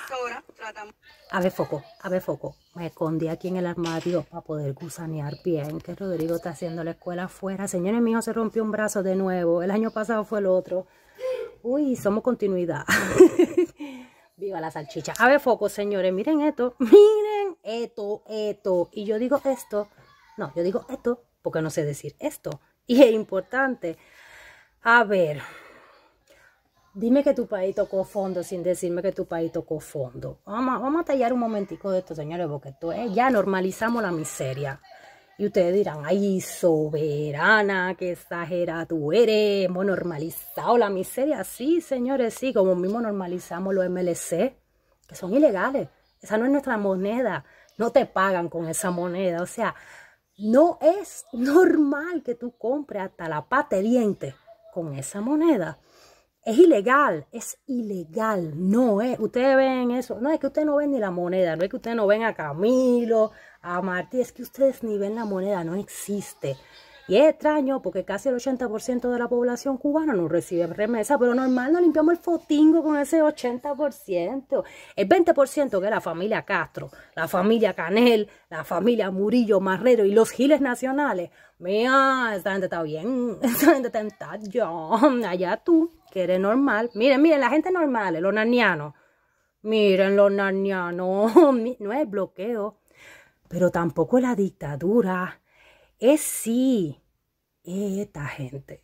horas tratamos. A ver, foco. Me escondí aquí en el armario para poder gusanear bien. Que Rodrigo está haciendo la escuela afuera. Señores, mi hijo se rompió un brazo de nuevo. El año pasado fue el otro. Uy, somos continuidad. Viva la salchicha. A ver, foco, señores. Miren esto. Miren esto. Y yo digo esto. No, yo digo esto porque no sé decir esto. Y es importante. A ver. Dime que tu país tocó fondo sin decirme que tu país tocó fondo. Vamos a tallar un momentico de esto, señores, porque esto es, ya normalizamos la miseria. Y ustedes dirán, ay, soberana, qué exagera tú eres. Hemos normalizado la miseria. Sí, señores, sí, como mismo normalizamos los MLC, que son ilegales. Esa no es nuestra moneda. No te pagan con esa moneda. O sea, no es normal que tú compres hasta la pata de diente con esa moneda. Es ilegal, no es, ustedes ven eso, no es que ustedes no ven ni la moneda, no es que ustedes no ven a Camilo, a Martí, es que ustedes ni ven la moneda, no existe. Y es extraño porque casi el 80% de la población cubana no recibe remesa, pero normal, nos limpiamos el fotingo con ese 80%. El 20% que es la familia Castro, la familia Canel, la familia Murillo, Marrero y los giles nacionales. Mira, esta gente está bien, esta gente está en tallo. Allá tú, que eres normal. Miren, la gente normal, los narnianos. Miren los narnianos, no es bloqueo, pero tampoco es la dictadura. Es sí, esta gente.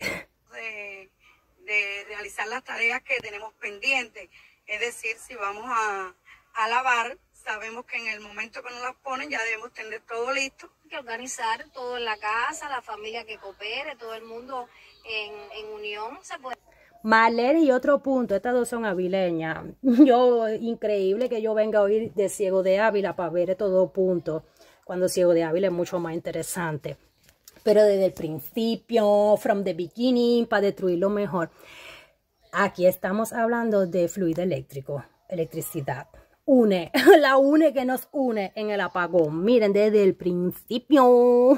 De realizar las tareas que tenemos pendientes. Es decir, si vamos a lavar, sabemos que en el momento que nos las ponen ya debemos tener todo listo. Hay que organizar todo en la casa, la familia que coopere, todo el mundo en unión. Se puede. Marlene y otro punto, estas dos son avileñas. Increíble que yo venga a oír de Ciego de Ávila para ver estos dos puntos, cuando Ciego de Ávila es mucho más interesante. Pero desde el principio, from the beginning, para destruirlo mejor. Aquí estamos hablando de fluido eléctrico, electricidad. La une que nos une en el apagón. Miren, desde el principio.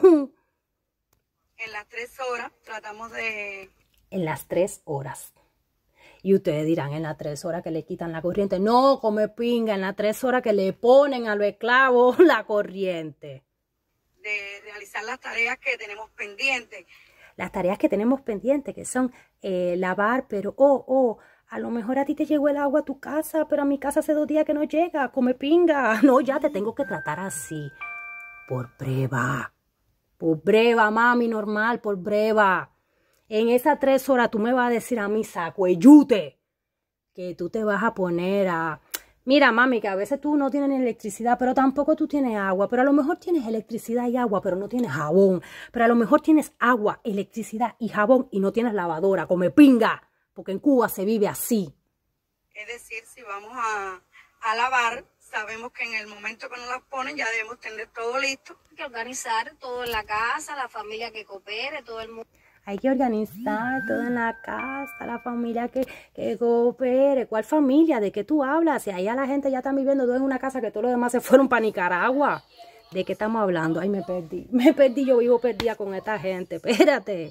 En las 3 horas tratamos de... En las 3 horas. Y ustedes dirán, en las 3 horas que le quitan la corriente. No, come pinga, en las 3 horas que le ponen a los esclavos la corriente. De realizar las tareas que tenemos pendientes. Las tareas que tenemos pendientes, que son lavar, pero, a lo mejor a ti te llegó el agua a tu casa, pero a mi casa hace 2 días que no llega, come pinga. No, ya te tengo que tratar así. Por breva. Por breva, mami, normal, por breva. En esas 3 horas tú me vas a decir a mí, sacueyute, que tú te vas a poner a... Mira, mami, que a veces tú no tienes electricidad, pero tampoco tú tienes agua. Pero a lo mejor tienes electricidad y agua, pero no tienes jabón. Pero a lo mejor tienes agua, electricidad y jabón y no tienes lavadora. Come pinga, porque en Cuba se vive así. Es decir, si vamos a lavar, sabemos que en el momento que nos las ponen ya debemos tener todo listo. Hay que organizar todo en la casa, la familia que coopere, todo el mundo. Hay que organizar todo en la casa, la familia que coopere. ¿Cuál familia? ¿De qué tú hablas? Si allá la gente ya está viviendo todo en una casa que todos los demás se fueron para Nicaragua. ¿De qué estamos hablando? Ay, me perdí, yo vivo perdida con esta gente. Espérate.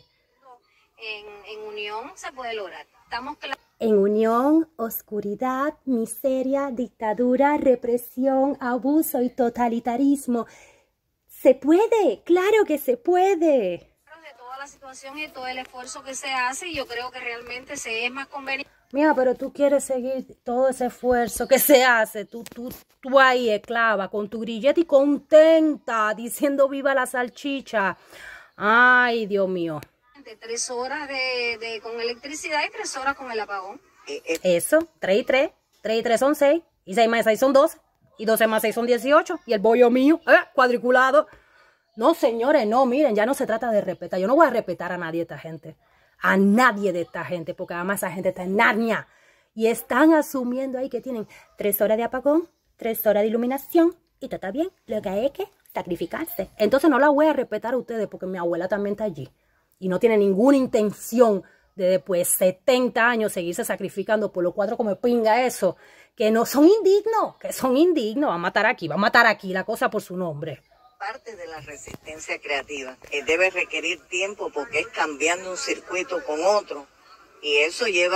En unión se puede lograr. Estamos claros. En unión, oscuridad, miseria, dictadura, represión, abuso y totalitarismo. ¿Se puede? ¡Claro que se puede! La situación y todo el esfuerzo que se hace, y yo creo que realmente se es más conveniente. Mira, pero tú quieres seguir todo ese esfuerzo que se hace, tú ahí esclava, con tu grillete y contenta, diciendo viva la salchicha. Ay, Dios mío. 3 horas con electricidad y 3 horas con el apagón. Eso, 3 y 3, 3 y 3 son 6, y 6 más 6 son 12, y 12 más 6 son 18, y el bollo mío, cuadriculado. No, señores, no, miren, ya no se trata de respetar. Yo no voy a respetar a nadie de esta gente. A nadie de esta gente, porque además esa gente está en Narnia. Y están asumiendo ahí que tienen 3 horas de apagón, 3 horas de iluminación, y todo está bien. Lo que hay es que sacrificarse. Entonces no la voy a respetar a ustedes, porque mi abuela también está allí. Y no tiene ninguna intención de después de 70 años seguirse sacrificando por los 4 como pinga eso. Que no son indignos, que son indignos. Va a matar aquí la cosa por su nombre. Parte de la resistencia creativa debe requerir tiempo porque es cambiando un circuito con otro y eso lleva su...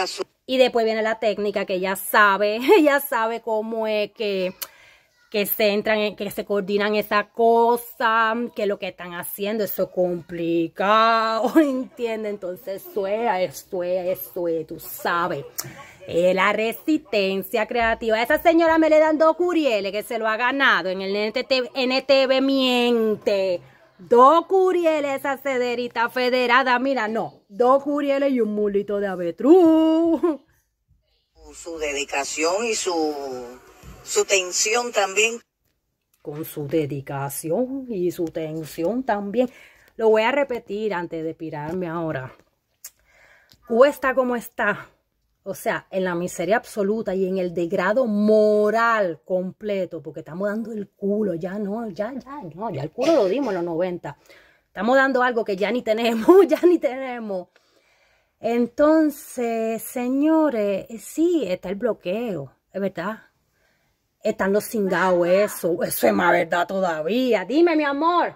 Y después viene la técnica que ella sabe cómo es que se entran, que se coordinan esas cosas, que lo que están haciendo, eso es complicado, ¿entiendes? Entonces, eso es, tú sabes. La resistencia creativa. Esa señora me le dan 2 curieles que se lo ha ganado en el NTV miente. 2 curieles, esa cederita federada. Mira, no. 2 curieles y un mulito de avestruz. Su dedicación y su tensión también. Con su dedicación y su tensión también. Lo voy a repetir antes de pirarme ahora. Cuesta como está. O sea, en la miseria absoluta y en el degrado moral completo, porque estamos dando el culo, ya el culo lo dimos en los 90. Estamos dando algo que ya ni tenemos, Entonces, señores, sí, está el bloqueo, es verdad. Están los cingados, eso es más verdad todavía. Dime, mi amor.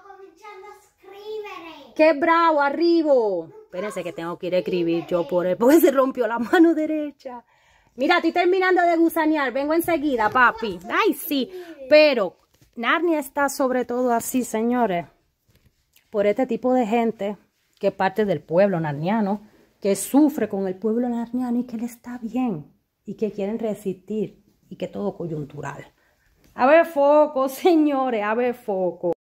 ¡Qué bravo, arriba! Espérense que tengo que ir a escribir yo por él, porque se rompió la mano derecha. Mira, estoy terminando de gusanear, vengo enseguida, papi. Ay, sí, pero Narnia está sobre todo así, señores, por este tipo de gente que es parte del pueblo narniano, que sufre con el pueblo narniano y que le está bien, y que quieren resistir, y que todo coyuntural. A ver foco, señores, a ver foco.